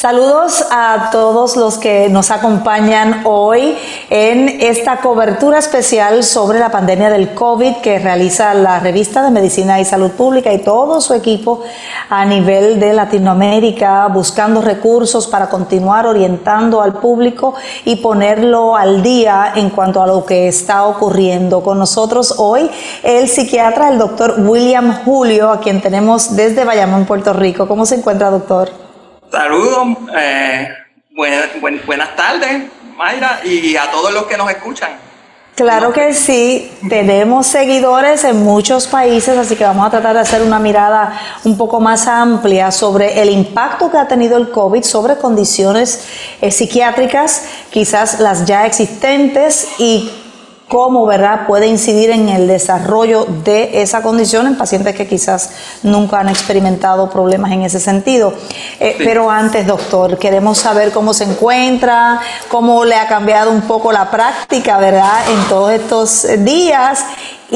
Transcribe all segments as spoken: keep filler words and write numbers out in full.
Saludos a todos los que nos acompañan hoy en esta cobertura especial sobre la pandemia del COVID que realiza la Revista de Medicina y Salud Pública y todo su equipo a nivel de Latinoamérica, buscando recursos para continuar orientando al público y ponerlo al día en cuanto a lo que está ocurriendo. Con nosotros hoy el psiquiatra, el doctor William Julio, a quien tenemos desde Bayamón, Puerto Rico. ¿Cómo se encuentra, doctor? Saludos, eh, buen, buen, buenas tardes, Mayra, y a todos los que nos escuchan. Claro que sí, tenemos seguidores en muchos países, así que vamos a tratar de hacer una mirada un poco más amplia sobre el impacto que ha tenido el COVID sobre condiciones eh, psiquiátricas, quizás las ya existentes, y cómo, ¿verdad?, puede incidir en el desarrollo de esa condición en pacientes que quizás nunca han experimentado problemas en ese sentido. Eh, sí. Pero antes, doctor, queremos saber cómo se encuentra, cómo le ha cambiado un poco la práctica, ¿verdad?, en todos estos días,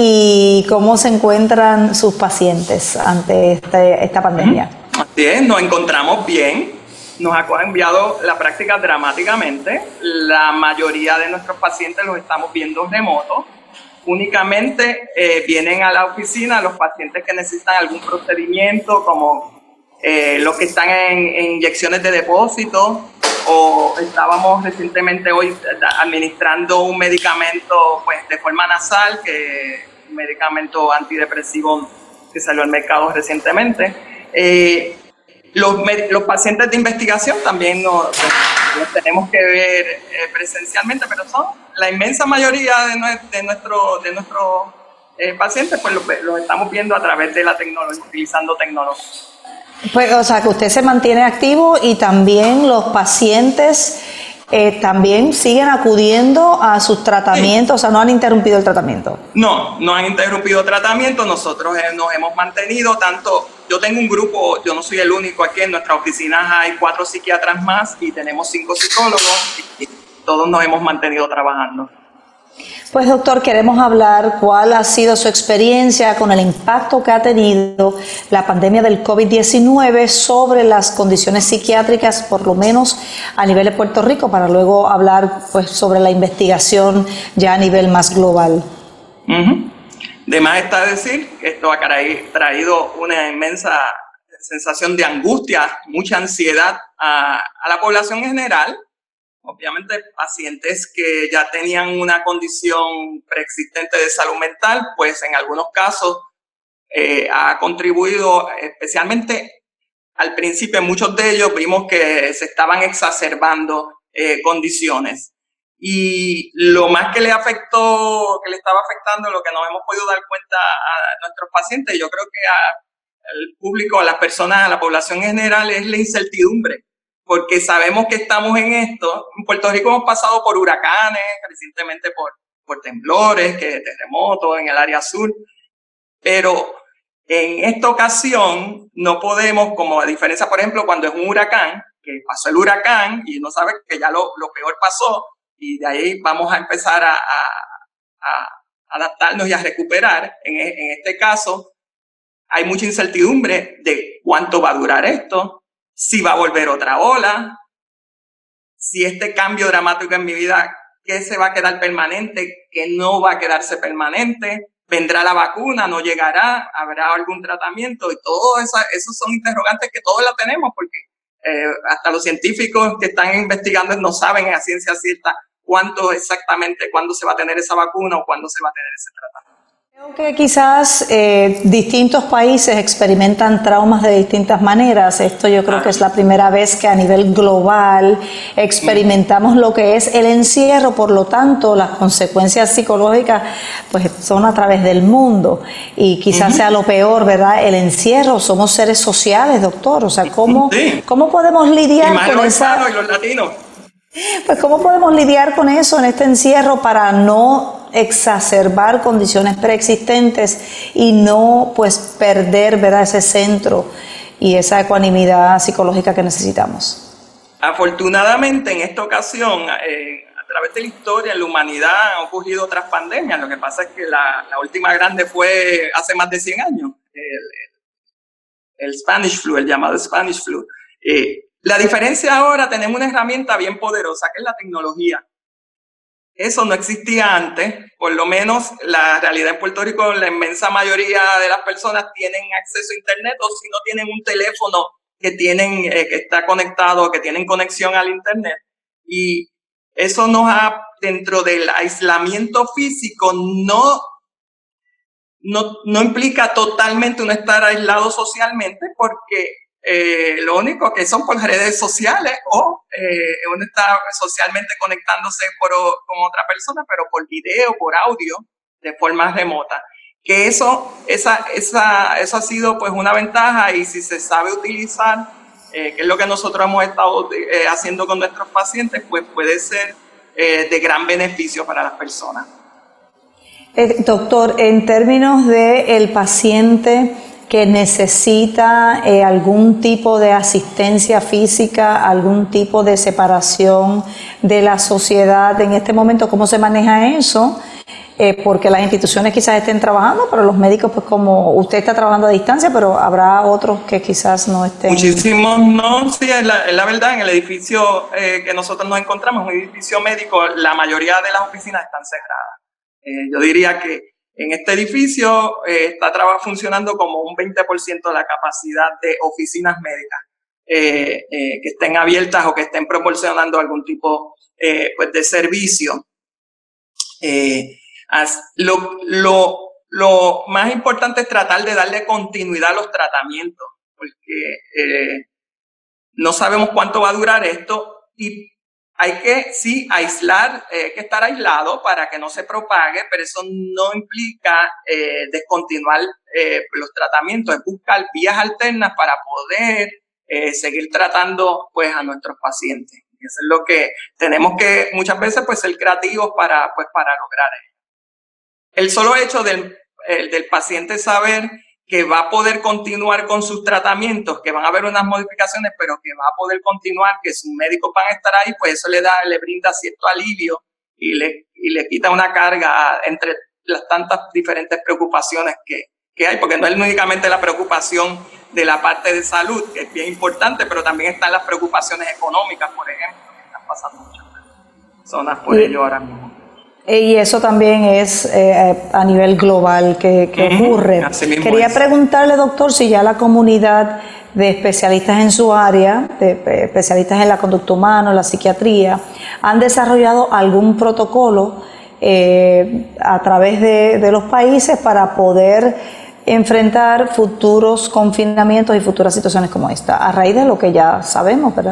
y cómo se encuentran sus pacientes ante este, esta pandemia. Así es, nos encontramos bien. Nos ha cambiado la práctica dramáticamente. La mayoría de nuestros pacientes los estamos viendo remotos. Únicamente eh, vienen a la oficina los pacientes que necesitan algún procedimiento, como eh, los que están en, en inyecciones de depósito, o estábamos recientemente hoy administrando un medicamento pues, de forma nasal, que es un medicamento antidepresivo que salió al mercado recientemente. Eh, Los, los pacientes de investigación también nos, los tenemos que ver eh, presencialmente, pero son la inmensa mayoría de, nue, de nuestros de nuestros eh, pacientes, pues los lo estamos viendo a través de la tecnología, utilizando tecnología. Pues, o sea, que usted se mantiene activo y también los pacientes eh, también siguen acudiendo a sus tratamientos, sí. O sea, no han interrumpido el tratamiento. No, no han interrumpido el tratamiento, nosotros eh, nos hemos mantenido tanto. Yo tengo un grupo, yo no soy el único aquí, en nuestra oficina hay cuatro psiquiatras más y tenemos cinco psicólogos y todos nos hemos mantenido trabajando. Pues, doctor, queremos hablar cuál ha sido su experiencia con el impacto que ha tenido la pandemia del COVID diecinueve sobre las condiciones psiquiátricas, por lo menos a nivel de Puerto Rico, para luego hablar pues sobre la investigación ya a nivel más global. Uh-huh. De más está decir que esto ha traído una inmensa sensación de angustia, mucha ansiedad a, a la población en general. Obviamente, pacientes que ya tenían una condición preexistente de salud mental, pues en algunos casos eh, ha contribuido, especialmente al principio, en muchos de ellos vimos que se estaban exacerbando eh, condiciones. Y lo más que le afectó, que le estaba afectando, lo que nos hemos podido dar cuenta a nuestros pacientes, yo creo que a, al público, a las personas, a la población en general, es la incertidumbre. Porque sabemos que estamos en esto. En Puerto Rico hemos pasado por huracanes, recientemente por, por temblores, que terremotos en el área sur, pero en esta ocasión no podemos, como a diferencia, por ejemplo, cuando es un huracán, que pasó el huracán y uno sabe que ya lo, lo peor pasó, y de ahí vamos a empezar a, a, a adaptarnos y a recuperar. En, en este caso, hay mucha incertidumbre de cuánto va a durar esto, si va a volver otra ola, si este cambio dramático en mi vida, ¿qué se va a quedar permanente? ¿Qué no va a quedarse permanente? ¿Vendrá la vacuna? ¿No llegará? ¿Habrá algún tratamiento? Y todo eso, esos son interrogantes que todos la tenemos, porque eh, hasta los científicos que están investigando no saben a ciencia cierta cuánto exactamente, cuándo se va a tener esa vacuna o cuándo se va a tener ese tratamiento. Creo que quizás eh, distintos países experimentan traumas de distintas maneras. Esto yo creo que es la primera vez que a nivel global experimentamos lo que es el encierro, por lo tanto las consecuencias psicológicas pues son a través del mundo y quizás uh-huh. sea lo peor, ¿verdad? El encierro, somos seres sociales, doctor, o sea, ¿cómo, sí. ¿cómo podemos lidiar con los esa... y los latinos. Pues ¿cómo podemos lidiar con eso en este encierro para no exacerbar condiciones preexistentes y no pues perder, ¿verdad?, ese centro y esa ecuanimidad psicológica que necesitamos? Afortunadamente, en esta ocasión, eh, a través de la historia, en la humanidad han ocurrido otras pandemias. Lo que pasa es que la, la última grande fue hace más de cien años, el, el Spanish flu, el llamado Spanish flu. Eh, La diferencia ahora, tenemos una herramienta bien poderosa, que es la tecnología. Eso no existía antes, por lo menos la realidad en Puerto Rico, la inmensa mayoría de las personas tienen acceso a internet, o si no tienen un teléfono que, tienen, eh, que está conectado, que tienen conexión al internet. Y eso nos ha, dentro del aislamiento físico, no, no, no implica totalmente uno estar aislado socialmente, porque Eh, lo único que son por redes sociales o eh, uno está socialmente conectándose por, con otra persona, pero por video, por audio, de forma remota. Que eso, esa, esa, eso ha sido pues una ventaja, y si se sabe utilizar, eh, que es lo que nosotros hemos estado eh, haciendo con nuestros pacientes, pues puede ser eh, de gran beneficio para las personas. Eh, doctor, en términos del paciente que necesita eh, algún tipo de asistencia física, algún tipo de separación de la sociedad en este momento, ¿cómo se maneja eso? Eh, porque las instituciones quizás estén trabajando, pero los médicos, pues como usted está trabajando a distancia, pero habrá otros que quizás no estén. Muchísimos no, sí, es la, es la verdad, en el edificio eh, que nosotros nos encontramos, un edificio médico, la mayoría de las oficinas están cerradas. Eh, yo diría que en este edificio eh, está funcionando como un veinte por ciento de la capacidad de oficinas médicas eh, eh, que estén abiertas o que estén proporcionando algún tipo eh, pues de servicio. Eh, as, lo, lo, lo más importante es tratar de darle continuidad a los tratamientos, porque eh, no sabemos cuánto va a durar esto, y hay que, sí, aislar, eh, hay que estar aislado para que no se propague, pero eso no implica eh, descontinuar eh, los tratamientos, es buscar vías alternas para poder eh, seguir tratando pues, a nuestros pacientes. Y eso es lo que tenemos que muchas veces pues, ser creativos para, pues, para lograr eso. El solo hecho del, el, del paciente saber que va a poder continuar con sus tratamientos, que van a haber unas modificaciones, pero que va a poder continuar, que sus médicos van a estar ahí, pues eso le da, le brinda cierto alivio y le, y le quita una carga entre las tantas diferentes preocupaciones que, que hay, porque no es únicamente la preocupación de la parte de salud, que es bien importante, pero también están las preocupaciones económicas, por ejemplo, que están pasando muchas personas por ello ahora mismo. Y eso también es eh, a nivel global que, que uh-huh. ocurre. Quería es. preguntarle, doctor, si ya la comunidad de especialistas en su área, de especialistas en la conducta humana, la psiquiatría, han desarrollado algún protocolo eh, a través de, de los países para poder enfrentar futuros confinamientos y futuras situaciones como esta, a raíz de lo que ya sabemos, ¿verdad?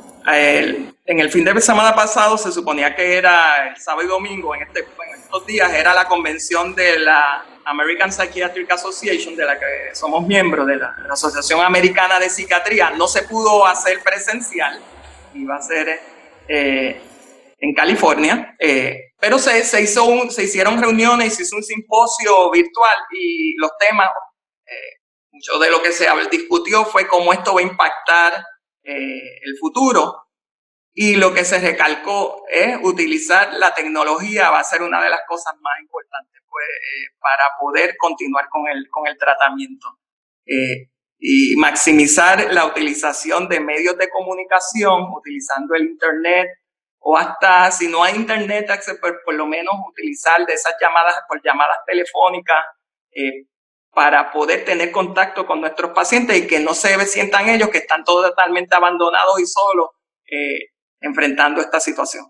El, en el fin de semana pasado se suponía que era el sábado y domingo, en, este, en estos días era la convención de la American Psychiatric Association, de la que somos miembros, de la, de la Asociación Americana de Psiquiatría. No se pudo hacer presencial, iba a ser eh, en California, eh, pero se, se, hizo un, se hicieron reuniones, se hizo un simposio virtual, y los temas, eh, mucho de lo que se discutió fue cómo esto va a impactar eh, el futuro. Y lo que se recalcó es utilizar la tecnología, va a ser una de las cosas más importantes pues, eh, para poder continuar con el, con el tratamiento. Eh, y maximizar la utilización de medios de comunicación, utilizando el internet, o hasta si no hay internet, por, por lo menos utilizar de esas llamadas por llamadas telefónicas eh, para poder tener contacto con nuestros pacientes y que no se sientan ellos que están totalmente abandonados y solos eh, enfrentando esta situación.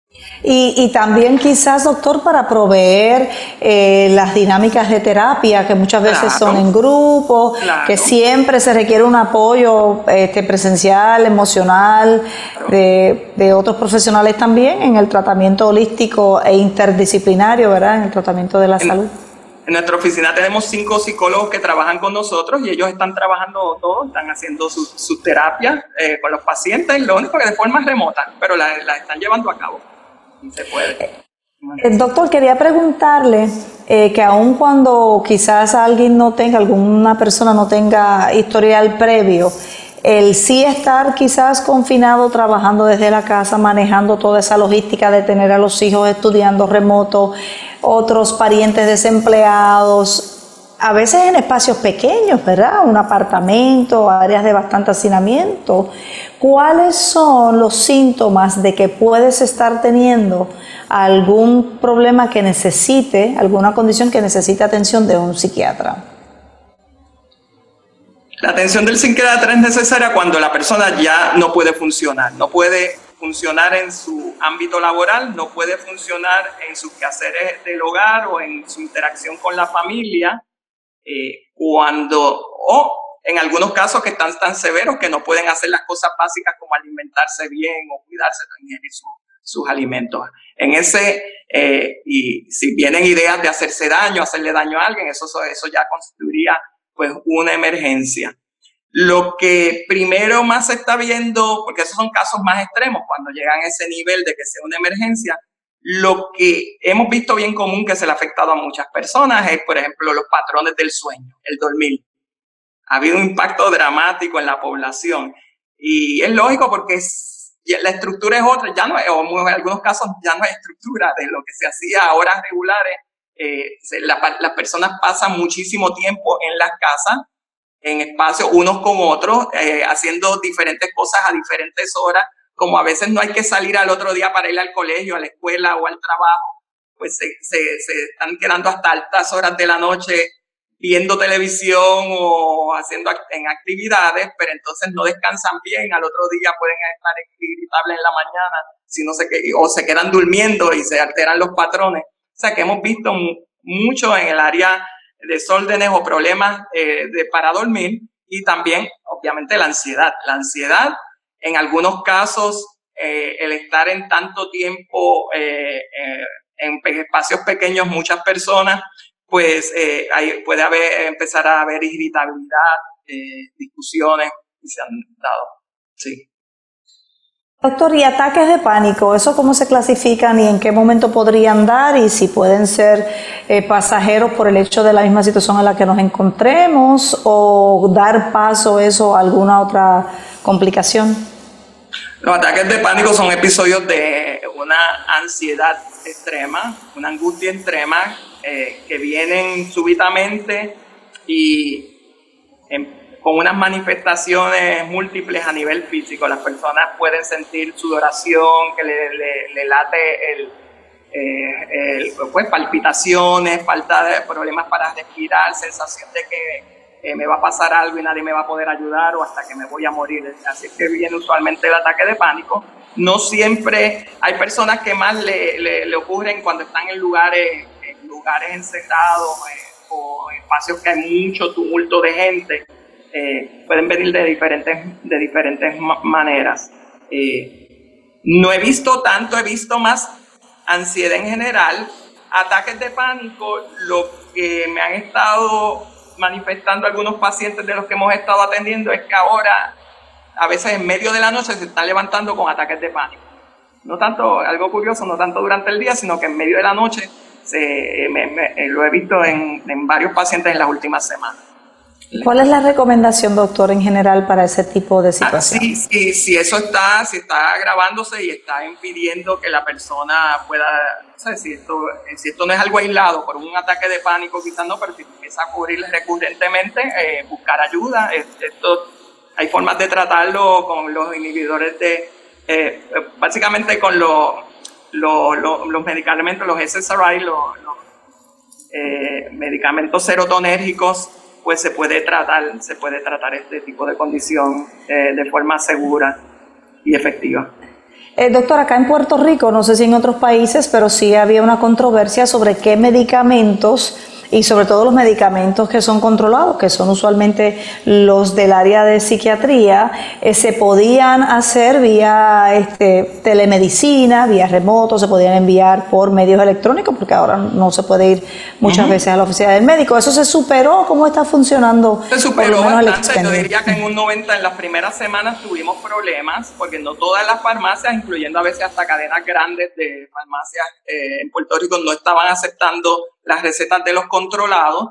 Y, y también quizás, doctor, para proveer eh, las dinámicas de terapia, que muchas veces claro, son en grupo, claro. que siempre se requiere un apoyo este, presencial, emocional, claro. de, de otros profesionales también en el tratamiento holístico e interdisciplinario, ¿verdad? En el tratamiento de la en, salud. En nuestra oficina tenemos cinco psicólogos que trabajan con nosotros y ellos están trabajando todos, están haciendo sus su terapias eh, con los pacientes, lo único que de forma remota, pero la, la están llevando a cabo. Se puede. El doctor, quería preguntarle eh, que aun cuando quizás alguien no tenga, alguna persona no tenga historial previo, el sí estar quizás confinado, trabajando desde la casa, manejando toda esa logística de tener a los hijos estudiando remoto, otros parientes desempleados, a veces en espacios pequeños, ¿verdad? Un apartamento, áreas de bastante hacinamiento. ¿Cuáles son los síntomas de que puedes estar teniendo algún problema que necesite, alguna condición que necesite atención de un psiquiatra? La atención del psiquiatra es necesaria cuando la persona ya no puede funcionar, no puede funcionar en su ámbito laboral, no puede funcionar en sus quehaceres del hogar o en su interacción con la familia, eh, cuando, o en algunos casos que están tan severos que no pueden hacer las cosas básicas como alimentarse bien o cuidarse de ingerir su, sus alimentos. En ese, eh, y si vienen ideas de hacerse daño, hacerle daño a alguien, eso, eso ya constituiría pues una emergencia. Lo que primero más se está viendo, porque esos son casos más extremos, cuando llegan a ese nivel de que sea una emergencia, lo que hemos visto bien común que se le ha afectado a muchas personas es, por ejemplo, los patrones del sueño, el dormir. Ha habido un impacto dramático en la población y es lógico porque es, la estructura es otra, ya no hay, o en algunos casos ya no hay estructura de lo que se hacía a horas regulares. Eh, la, las personas pasan muchísimo tiempo en las casas, en espacios unos con otros, eh, haciendo diferentes cosas a diferentes horas, como a veces no hay que salir al otro día para ir al colegio, a la escuela o al trabajo, pues se, se, se están quedando hasta altas horas de la noche viendo televisión o haciendo en actividades, pero entonces no descansan bien, al otro día pueden estar irritables en la mañana, si no se, o se quedan durmiendo y se alteran los patrones. O sea que hemos visto mucho en el área de desórdenes o problemas eh, de, para dormir, y también obviamente la ansiedad. La ansiedad, en algunos casos, eh, el estar en tanto tiempo eh, eh, en espacios pequeños, muchas personas, pues eh, hay, puede haber, empezar a haber irritabilidad, eh, discusiones que se han dado. Sí. Doctor, ¿y ataques de pánico? ¿Eso cómo se clasifican y en qué momento podrían dar? Y si pueden ser eh, pasajeros por el hecho de la misma situación en la que nos encontremos, o dar paso a eso a alguna otra complicación. Los ataques de pánico son episodios de una ansiedad extrema, una angustia extrema, eh, que vienen súbitamente y en, con unas manifestaciones múltiples a nivel físico. Las personas pueden sentir sudoración, que le, le, le late el, eh, el, pues, palpitaciones, falta de problemas para respirar, sensación de que Eh, me va a pasar algo y nadie me va a poder ayudar o hasta que me voy a morir. Así que viene usualmente el ataque de pánico. No siempre, hay personas que más le, le, le ocurren cuando están en lugares, en lugares encerrados eh, o en espacios que hay mucho tumulto de gente. Eh, pueden venir de diferentes, de diferentes ma maneras. Eh, no he visto tanto, he visto más ansiedad en general. Ataques de pánico, lo que me han estado manifestando algunos pacientes de los que hemos estado atendiendo es que ahora, a veces en medio de la noche, se están levantando con ataques de pánico. No tanto, algo curioso, no tanto durante el día, sino que en medio de la noche se, me, me, lo he visto en, en varios pacientes en las últimas semanas. ¿Cuál es la recomendación, doctor, en general para ese tipo de situación? Ah, sí, sí, si eso está, si está agravándose y está impidiendo que la persona pueda, no sé, si esto, si esto no es algo aislado por un ataque de pánico, quizás no, pero si empieza a ocurrir recurrentemente, eh, buscar ayuda. Esto, hay formas de tratarlo con los inhibidores de, eh, básicamente con los, los, los, los medicamentos, los S S R I, los, los eh, medicamentos serotonérgicos, pues se puede tratar, se puede tratar este tipo de condición eh, de forma segura y efectiva. Eh, doctor, acá en Puerto Rico, no sé si en otros países, pero sí había una controversia sobre qué medicamentos, y sobre todo los medicamentos que son controlados, que son usualmente los del área de psiquiatría, eh, se podían hacer vía este, telemedicina, vía remoto, se podían enviar por medios electrónicos, porque ahora no se puede ir muchas uh-huh. veces a la oficina del médico. ¿Eso se superó? ¿Cómo está funcionando? Se superó bastante. Yo diría que en un noventa, en las primeras semanas tuvimos problemas, porque no todas las farmacias, incluyendo a veces hasta cadenas grandes de farmacias eh, en Puerto Rico, no estaban aceptando las recetas de los controlados,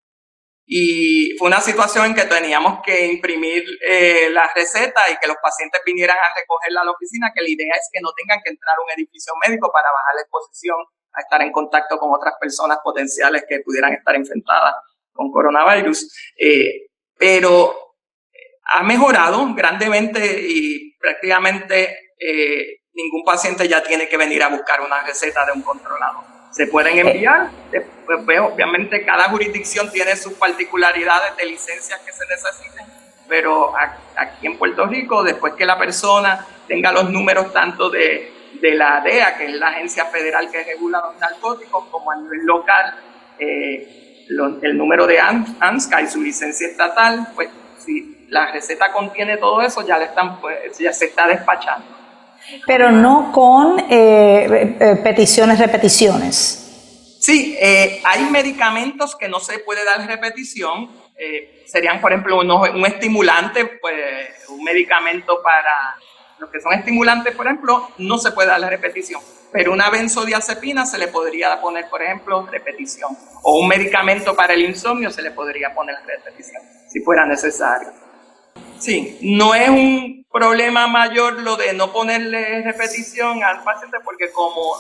y fue una situación en que teníamos que imprimir eh, las recetas y que los pacientes vinieran a recogerla a la oficina, que la idea es que no tengan que entrar a un edificio médico para bajar la exposición a estar en contacto con otras personas potenciales que pudieran estar infectadas con coronavirus. Eh, pero ha mejorado grandemente y prácticamente eh, ningún paciente ya tiene que venir a buscar una receta de un controlador. Se pueden enviar, después, pues, obviamente cada jurisdicción tiene sus particularidades de licencias que se necesiten, pero aquí en Puerto Rico, después que la persona tenga los números tanto de, de la D E A, que es la agencia federal que regula los narcóticos, como a nivel local, eh, lo, el número de ANSCA y su licencia estatal, pues si la receta contiene todo eso, ya, le están, pues, ya se está despachando. Pero no con eh, eh, peticiones, repeticiones. Sí, eh, hay medicamentos que no se puede dar repetición. Eh, serían, por ejemplo, uno, un estimulante, pues un medicamento para los que son estimulantes, por ejemplo, no se puede dar la repetición. Pero una benzodiazepina se le podría poner, por ejemplo, repetición. O un medicamento para el insomnio se le podría poner repetición, si fuera necesario. Sí, no es un problema mayor lo de no ponerle repetición al paciente, porque como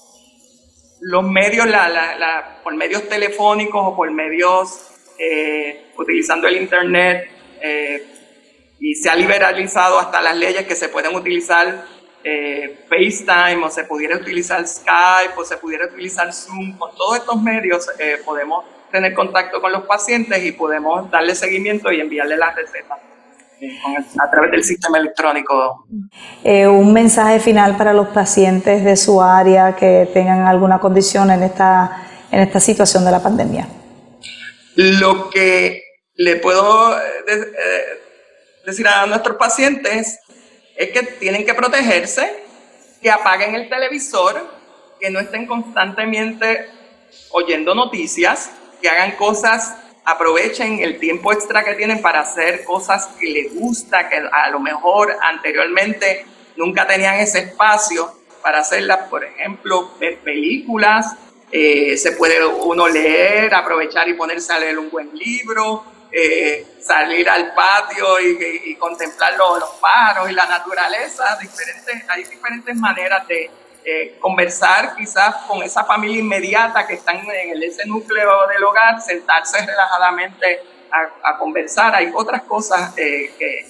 los medios, la, la, la, por medios telefónicos o por medios eh, utilizando el internet, eh, y se ha liberalizado hasta las leyes que se pueden utilizar eh, FaceTime, o se pudiera utilizar Skype, o se pudiera utilizar Zoom. Con todos estos medios eh, podemos tener contacto con los pacientes y podemos darle seguimiento y enviarle las recetas a través del sistema electrónico. Eh, un mensaje final para los pacientes de su área que tengan alguna condición en esta, en esta situación de la pandemia. Lo que le puedo de, eh, decir a nuestros pacientes es que tienen que protegerse, que apaguen el televisor, que no estén constantemente oyendo noticias, que hagan cosas, aprovechen el tiempo extra que tienen para hacer cosas que les gusta, que a lo mejor anteriormente nunca tenían ese espacio para hacerlas. Por ejemplo, ver películas, eh, se puede uno leer, aprovechar y ponerse a leer un buen libro, eh, salir al patio y, y, y contemplar los, los pájaros y la naturaleza. Diferentes, hay diferentes maneras de Eh, conversar quizás con esa familia inmediata que están en el, ese núcleo del hogar, sentarse relajadamente a, a conversar. Hay otras cosas eh, que,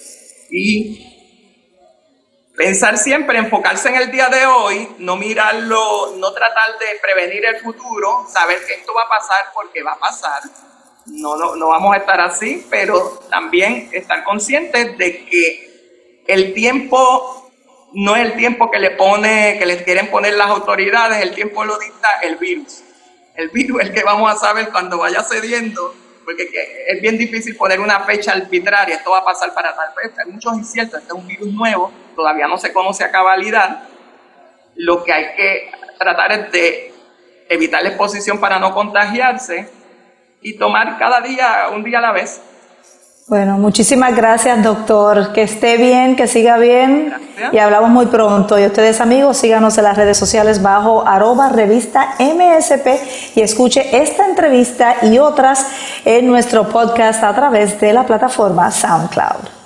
y pensar siempre, enfocarse en el día de hoy, no mirarlo, no tratar de prevenir el futuro, saber que esto va a pasar porque va a pasar. No, no, no vamos a estar así, pero también estar conscientes de que el tiempo no es el tiempo que le pone, que les quieren poner las autoridades, el tiempo lo dicta el virus. El virus es el que vamos a saber cuando vaya cediendo, porque es bien difícil poner una fecha arbitraria, esto va a pasar para tal fecha. Hay muchos inciertos, este es un virus nuevo, todavía no se conoce a cabalidad. Lo que hay que tratar es de evitar la exposición para no contagiarse y tomar cada día, un día a la vez. Bueno, muchísimas gracias, doctor. Que esté bien, que siga bien. Gracias. Y hablamos muy pronto. Y ustedes, amigos, síganos en las redes sociales bajo arroba revista M S P y escuche esta entrevista y otras en nuestro podcast a través de la plataforma SoundCloud.